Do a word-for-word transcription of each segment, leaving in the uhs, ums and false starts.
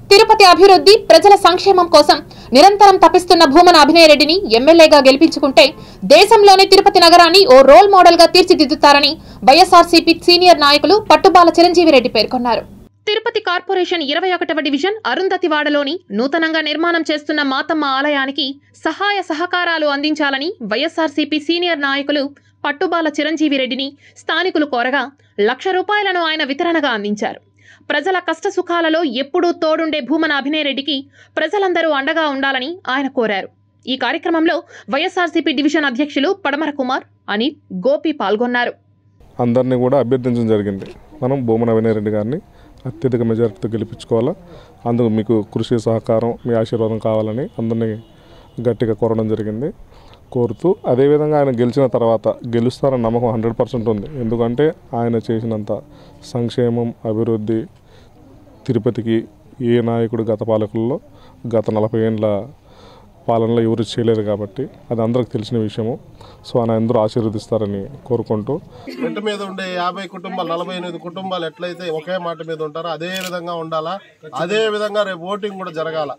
తిరుపతి అభివృద్ధి ప్రజల సంక్షేమం కోసం నిరంతరం తపిస్తున్న భూమన అభినయ్ రెడ్డిని ఎమ్మెల్యేగా గెలిపించుకుంటే దేశంలోని తిరుపతి నగరాన్ని ఓ రోల్ మోడల్ గా తీర్చిదిద్దుతారని వైఎస్ఆర్సీపీ సీనియర్ నాయకులు పట్టుబాల చిరంజీవి రెడ్డి పేర్కొన్నారు. తిరుపతి కార్పొరేషన్ ఇరవై ఒకటవ డివిజన్ అరుంధతివాడలోని నూతనంగా నిర్మాణం చేస్తున్న మాతమ్మ ఆలయానికి సహాయ సహకారాలు అందించాలని వైఎస్ఆర్సీపీ సీనియర్ నాయకులు పట్టుబాల చిరంజీవి రెడ్డిని స్థానికులు కోరగా లక్ష రూపాయలను ఆయన వితరణగా అందించారు. ప్రజల కష్ట సుఖాలలో ఎప్పుడూ తోడుండే భూమన అభినయ్ రెడ్డికి ప్రజలందరూ అండగా ఉండాలని ఆయన కోరారు. ఈ కార్యక్రమంలో వైఎస్ఆర్సీపీ డివిజన్ అధ్యక్షులు పడమర కుమార్, అనిల్, గోపి పాల్గొన్నారు. అందరినీ కూడా అభ్యర్థించడం జరిగింది. మనం భూమన అభినయ్ రెడ్డి గారిని అత్యధిక మెజారిటీతో గెలిపించుకోవాలా, అందుకు మీకు కృషి సహకారం మీ ఆశీర్వాదం కావాలని అందరినీ గట్టిగా కోరడం జరిగింది. కోరుతూ అదేవిధంగా ఆయన గెలిచిన తర్వాత గెలుస్తారన్న నమ్మకం హండ్రెడ్ పర్సెంట్ ఉంది. ఎందుకంటే ఆయన చేసినంత సంక్షేమం అభివృద్ధి తిరుపతికి ఏ నాయకుడు గత పాలకుల్లో గత నలభై ఏళ్ళ పాలనలో ఎవరు చేయలేదు కాబట్టి అది అందరికి తెలిసిన విషయము. సో ఆయన అందరూ ఆశీర్వదిస్తారని కోరుకుంటూ ఇంట మీద ఉండే యాభై కుటుంబాలు నలభై ఎనిమిది కుటుంబాలు ఎట్లయితే ఒకే మాట మీద ఉంటారో అదే విధంగా ఉండాలా, అదే విధంగా రేపు ఓటింగ్ కూడా జరగాల.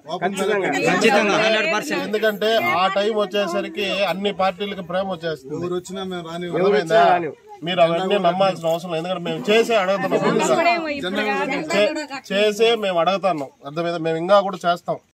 ఎందుకంటే ఆ టైం వచ్చేసరికి అన్ని పార్టీలకి ప్రేమ వచ్చేస్తుంది. మీరు అవన్నీ నమ్మాల్సిన అవసరం. ఎందుకంటే మేము చేసే అడుగుతున్నాం, చేసే మేము అడుగుతున్నాం. అర్థమైందా? మేము ఇంకా కూడా చేస్తాం.